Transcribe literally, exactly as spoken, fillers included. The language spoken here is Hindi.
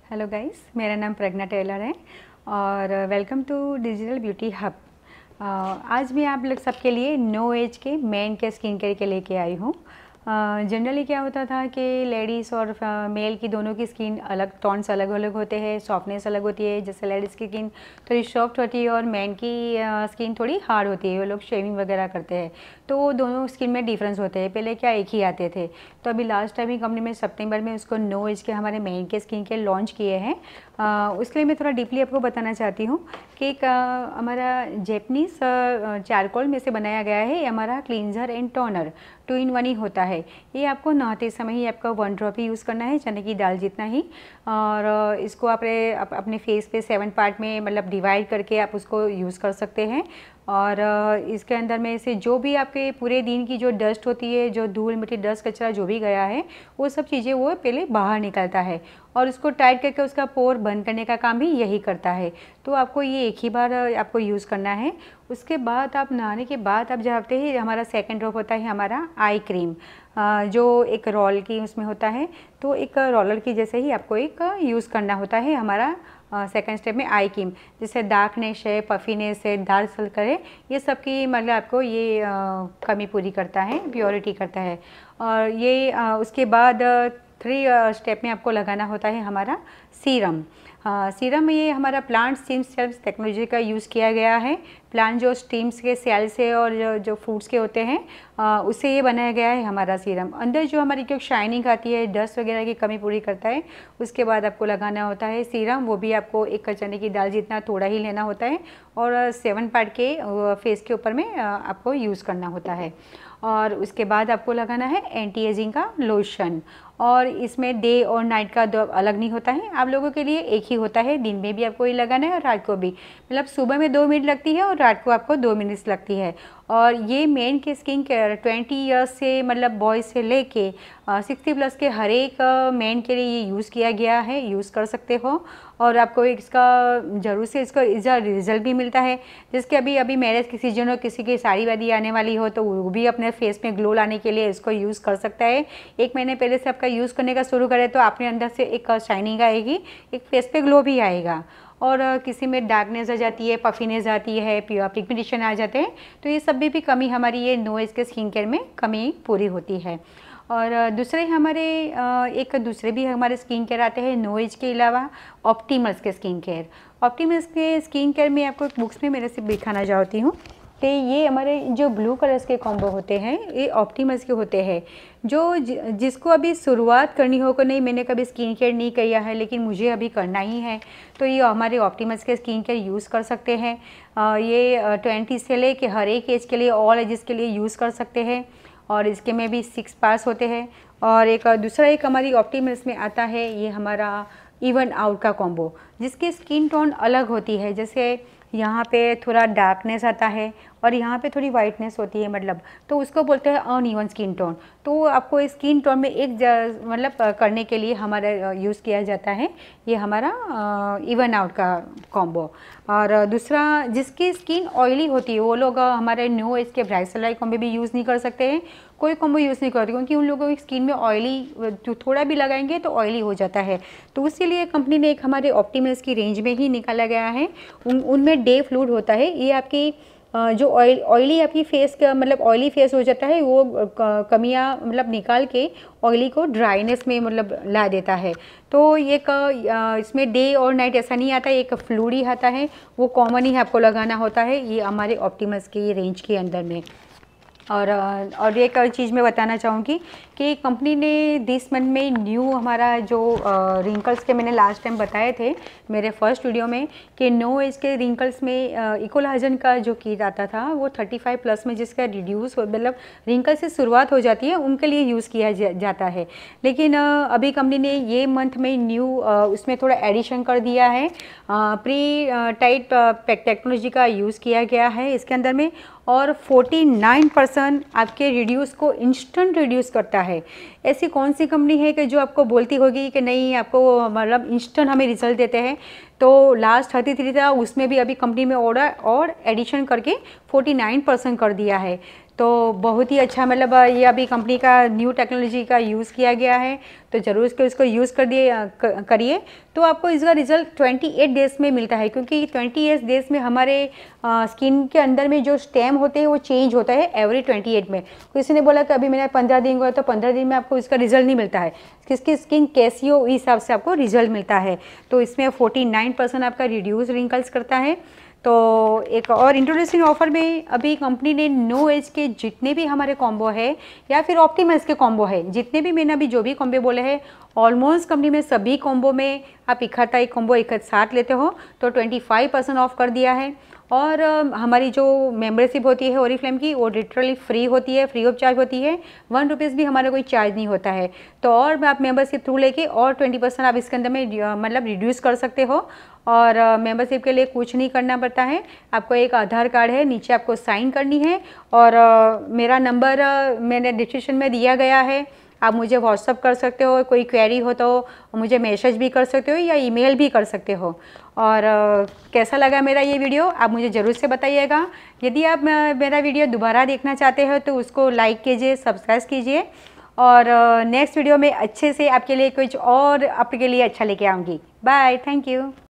हेलो गाइस, मेरा नाम प्रज्ञा टेलर है और welcome to digital beauty hub. आज मैं आप लोग सबके लिए नो एज के मेन के स्किन केयर के लेके आई हूँ। जनरली uh, क्या होता था कि लेडीज़ और मेल की दोनों की स्किन अलग, टोन्स अलग अलग होते हैं, सॉफ्टनेस अलग होती है। जैसे लेडीज़ की स्किन थोड़ी सॉफ्ट होती है और मैन की स्किन थोड़ी हार्ड होती है। वो लोग शेविंग वगैरह करते हैं तो दोनों स्किन में डिफरेंस होते हैं। पहले क्या एक ही आते थे, तो अभी लास्ट टाइम ही कंपनी में सितंबर में उसको नो एज के हमारे मेन के स्किन के लॉन्च किए हैं। उसके लिए मैं थोड़ा डीपली आपको बताना चाहती हूँ कि एक हमारा जैपनीज़ चारकोल में से बनाया गया है। ये हमारा cleanser and toner two in one ही होता है। ये आपको नहाते समय ही आपका वन ड्रॉप ही यूज़ करना है, चने की दाल जितना ही। और इसको आप अपने फेस पे सेवन पार्ट में मतलब डिवाइड करके आप उसको यूज़ कर सकते हैं। और इसके अंदर में से जो भी आपके पूरे दिन की जो डस्ट होती है, जो धूल मिट्टी डस्ट कचरा जो भी गया है, वो सब चीज़ें वो पहले बाहर निकलता है और उसको टाइट करके उसका पोर बंद करने का काम भी यही करता है। तो आपको ये एक ही बार आपको यूज़ करना है। उसके बाद आप नहाने के बाद आप जाते ही हमारा सेकंड ड्रॉप होता है हमारा आई क्रीम, जो एक रोल की उसमें होता है। तो एक रोलर की जैसे ही आपको एक यूज़ करना होता है हमारा सेकंड स्टेप में आई क्रीम। जैसे डार्कनेस है, पफीनेस है, डार्क सर्कल है, ये सब की मतलब आपको ये आ, कमी पूरी करता है, प्योरिटी करता है। और ये आ, उसके बाद थ्री स्टेप में आपको लगाना होता है हमारा सीरम। हाँ, सीरम में ये हमारा प्लांट स्टीम सेल्स टेक्नोलॉजी का यूज़ किया गया है। प्लांट जो स्टीम्स के सेल से और जो, जो फ्रूट्स के होते हैं आ, उससे ये बनाया गया है हमारा सीरम। अंदर जो हमारी क्योंकि शाइनिंग आती है, डस्ट वगैरह की कमी पूरी करता है। उसके बाद आपको लगाना होता है सीरम, वो भी आपको एक चने की दाल जितना थोड़ा ही लेना होता है और सेवन पार्ट के फेस के ऊपर में आपको यूज़ करना होता है। और उसके बाद आपको लगाना है एंटी एजिंग का लोशन। और इसमें डे और नाइट का दो अलग नहीं होता है, आप लोगों के लिए एक ही होता है। दिन में भी आपको ये लगाना है और रात को भी, मतलब सुबह में दो मिनट लगती है और रात को आपको दो मिनट्स लगती है। और ये मेन के स्किन केयर ट्वेंटी ईयर्स से मतलब बॉयज़ से लेके सिक्सटी प्लस के हर एक मेन के लिए ये यूज़ किया गया है, यूज़ कर सकते हो। और आपको इसका ज़रूर से इसका इसका रिजल्ट भी मिलता है। जिसके अभी अभी मैरिज की सीजन हो, किसी की शादी वादी आने वाली हो, तो वो भी अपने फेस में ग्लो लाने के लिए इसको यूज़ कर सकता है। एक महीने पहले से आपका यूज़ करने का शुरू करें तो अपने अंदर से एक शाइनिंग आएगी, एक फेस पे ग्लो भी आएगा। और किसी में डार्कनेस आ जाती है, पफीनेस आती है, पिगमेंटेशन आ जाते हैं, तो ये सब भी, भी कमी हमारी ये नो एज के स्किन केयर में कमी पूरी होती है। और दूसरे हमारे एक दूसरे भी हमारे स्किन केयर आते हैं नो एज के अलावा, ऑप्टिमल्स के स्किन केयर। ऑप्टिमल्स के स्किन केयर में आपको बुक्स में मेरे से दिखाना चाहती हूँ कि ये हमारे जो ब्लू कलर्स के कॉम्बो होते हैं ये ऑप्टिमल्स के होते हैं। जो जिसको अभी शुरुआत करनी हो को नहीं, मैंने कभी स्किन केयर नहीं किया है लेकिन मुझे अभी करना ही है, तो ये हमारे ऑप्टिमल्स के स्किन केयर यूज़ कर सकते हैं। ये ट्वेंटी से ले के हर एक एज के लिए, ऑल एजेस के लिए यूज़ कर सकते हैं। और इसके में भी सिक्स पार्ट्स होते हैं। और एक दूसरा एक हमारी ऑप्टिमल्स में आता है ये हमारा इवन आउट का कॉम्बो, जिसकी स्किन टोन अलग होती है। जैसे यहाँ पे थोड़ा डार्कनेस आता है और यहाँ पे थोड़ी वाइटनेस होती है, मतलब तो उसको बोलते हैं अनइवन स्किन टोन। तो आपको स्किन टोन में एक मतलब करने के लिए हमारा यूज़ किया जाता है ये हमारा इवन आउट का कॉम्बो। और दूसरा जिसकी स्किन ऑयली होती है वो लोग हमारे नो एज के ब्राइट सनलाइट कॉम्बो भी यूज़ नहीं कर सकते हैं, कोई कॉम्बो यूज़ नहीं करते, क्योंकि उन लोगों की स्किन में ऑयली जो थोड़ा भी लगाएंगे तो ऑयली हो जाता है। तो इसीलिए कंपनी ने एक हमारे ऑप्टिमल्स की रेंज में ही निकाला गया है। उन उनमें डे फ्लूइड होता है। ये आपकी जो ऑयल ऑयली आपकी फेस का मतलब ऑयली फेस हो जाता है, वो कमियां मतलब निकाल के ऑयली को ड्राइनेस में मतलब ला देता है। तो ये इसमें डे और नाइट ऐसा नहीं आता है, एक फ्लूइड ही आता है, वो कॉमन ही आपको लगाना होता है ये हमारे ऑप्टिमल्स की रेंज के अंदर में। और और एक और चीज़ मैं बताना चाहूँगी कि कंपनी ने दिस मंथ में न्यू हमारा जो रिंकल्स के मैंने लास्ट टाइम बताए थे मेरे फर्स्ट वीडियो में कि नो एज के रिंकल्स में इकोलाजन का जो किट आता था वो थर्टी फाइव प्लस में जिसका रिड्यूस मतलब रिंकल से शुरुआत हो जाती है उनके लिए यूज़ किया जा, जाता है। लेकिन अभी कंपनी ने ये मंथ में न्यू उसमें थोड़ा एडिशन कर दिया है, प्री टाइट टेक्नोलॉजी का यूज़ किया गया है इसके अंदर में। और उनचास परसेंट आपके रिड्यूस को इंस्टेंट रिड्यूस करता है। ऐसी कौन सी कंपनी है कि जो आपको बोलती होगी कि नहीं आपको मतलब इंस्टेंट हमें रिजल्ट देते हैं। तो लास्ट थर्टी थ्री था, उसमें भी अभी कंपनी में ऑर्डर और एडिशन करके उनचास परसेंट कर दिया है। तो बहुत ही अच्छा, मतलब ये अभी कंपनी का न्यू टेक्नोलॉजी का यूज़ किया गया है, तो ज़रूर इसको इसको यूज़ कर दिए करिए। तो आपको इसका रिज़ल्ट अट्ठाईस डेज़ में मिलता है, क्योंकि अट्ठाईस डेज़ में हमारे स्किन के अंदर में जो स्टेम होते हैं वो चेंज होता है एवरी अट्ठाईस में। किसी ने बोला कि अभी मैंने पंद्रह दिन हुआ, तो पंद्रह दिन में आपको इसका रिजल्ट नहीं मिलता है, किसकी स्किन कैसी हो इस हिसाब से आपको रिजल्ट मिलता है। तो इसमें उनचास परसेंट आपका रिड्यूस रिंकल्स करता है। तो एक और इंट्रोड्यूसिंग ऑफर में अभी कंपनी ने नो एज के जितने भी हमारे कॉम्बो है या फिर ऑप्टिमस के कॉम्बो है, जितने भी मैंने अभी जो भी कॉम्बो बोले हैं, ऑलमोस्ट कंपनी में सभी कॉम्बो में आप इकट्ठा एक कॉम्बो एक साथ लेते हो तो पच्चीस परसेंट ऑफ कर दिया है। और हमारी जो मेंबरशिप होती है ओरिफ्लेम की, वो लिटरली फ्री होती है, फ्री ऑफ चार्ज होती है, वन रुपीज़ भी हमारा कोई चार्ज नहीं होता है। तो और आप मेंबरशिप थ्रू लेके और ट्वेंटी परसेंट आप इसके अंदर में मतलब रिड्यूस कर सकते हो। और मेंबरशिप के लिए कुछ नहीं करना पड़ता है, आपको एक आधार कार्ड है, नीचे आपको साइन करनी है, और uh, मेरा नंबर uh, मैंने डिस्क्रिप्शन में दिया गया है, आप मुझे व्हाट्सअप कर सकते हो, कोई क्वेरी हो तो मुझे मैसेज भी कर सकते हो या ईमेल भी कर सकते हो। और uh, कैसा लगा मेरा ये वीडियो आप मुझे ज़रूर से बताइएगा। यदि आप uh, मेरा वीडियो दोबारा देखना चाहते हो तो उसको लाइक कीजिए, सब्सक्राइब कीजिए, और नेक्स्ट uh, वीडियो में अच्छे से आपके लिए कुछ और आपके लिए अच्छा लेके आऊँगी। Bye, thank you.